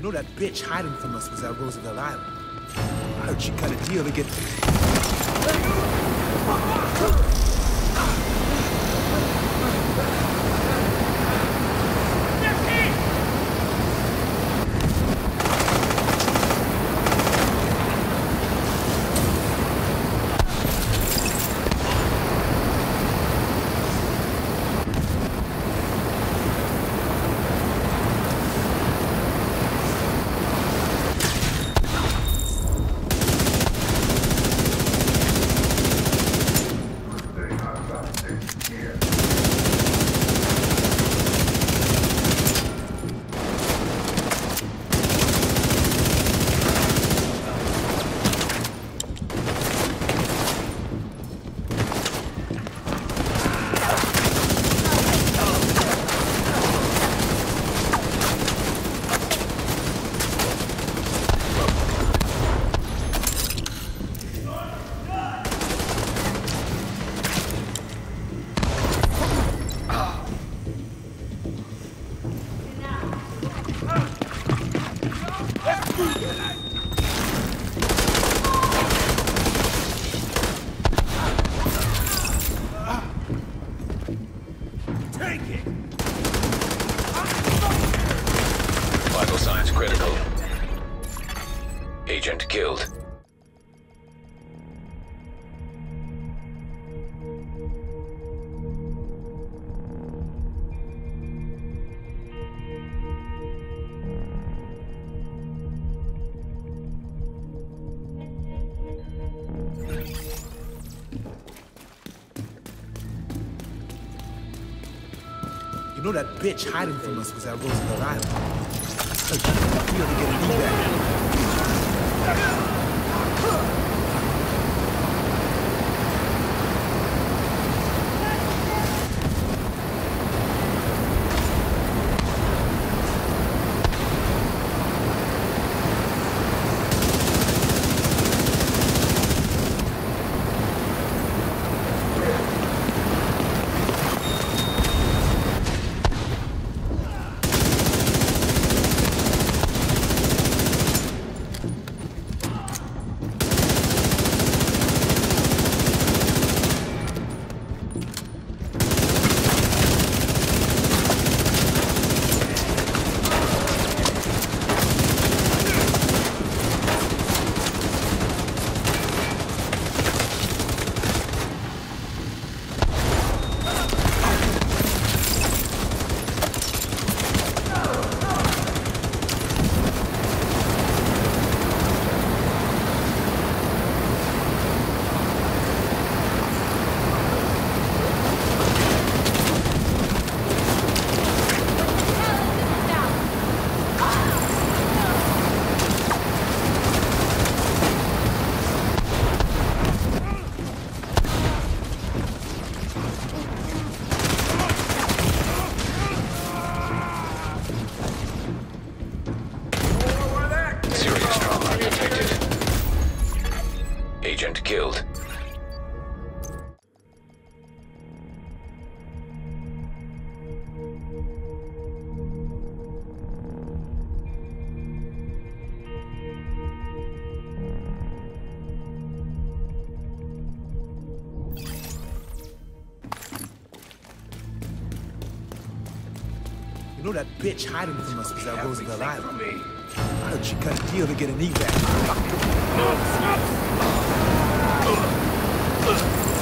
know that bitch hiding from us was at Roosevelt Island. I heard she cut a deal to get... Vital signs critical. Agent killed. You know that bitch hiding from us was at Roosevelt Island. I heard she cut a deal to get a evac. Agent killed. You know that bitch hiding from us was at Roosevelt Island. I heard she cut a deal to get an evac.